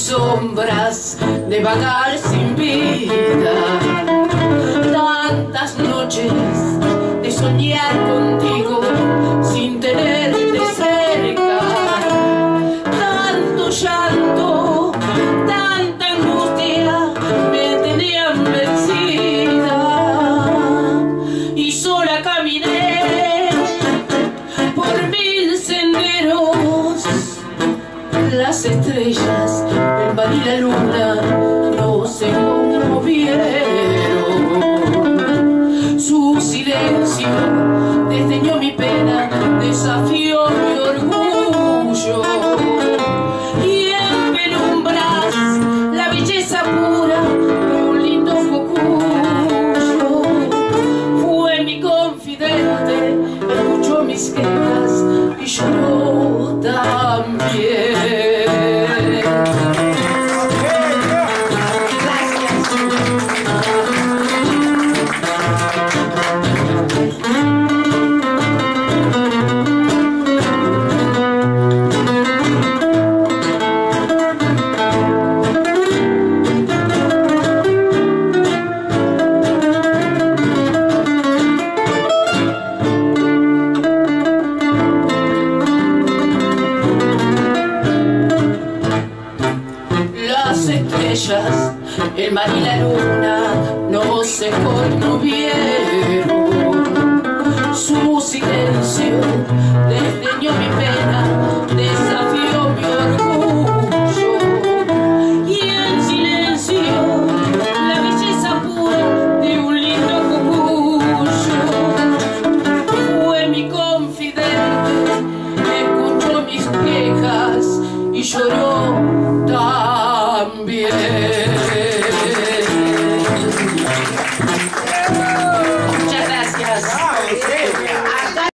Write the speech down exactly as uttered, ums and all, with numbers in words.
sombras de vagar sin vida, tantas noches de soñar contigo sin tenerte cerca, tanto llanto, tanta angustia me tenían vencida y sola caminé por mil senderos. Las estrellas, el mar y la luna no se conmovieron. Su silencio desdeñó mi pena, desafió mi orgullo. Y en penumbras la belleza pura de un lindo focuyo. Fue mi confidente, escuchó mis quejas y lloró también. El mar y la luna no se conmovieron. Su silencio desdeñó mi pena, desafió mi orgullo. Y en silencio la belleza pura de un lindo cucuyo. Fue mi confidente, escuchó mis quejas y lloró también.